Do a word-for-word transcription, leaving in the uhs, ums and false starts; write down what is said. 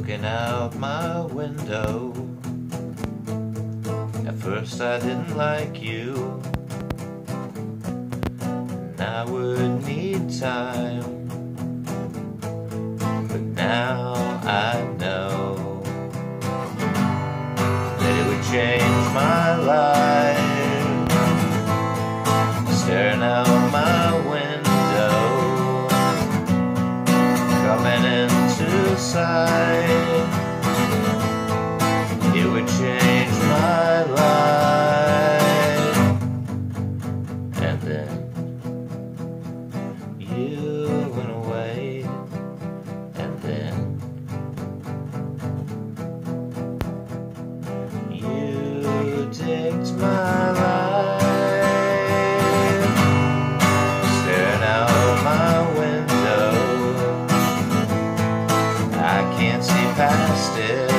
looking out my window. At first I didn't like you, and I would need time, but now I know that it would change my life. Staring out my window, coming into sight, it would change my life. And then you went away, and then you taked my life. Staring out my window, I can't see past it.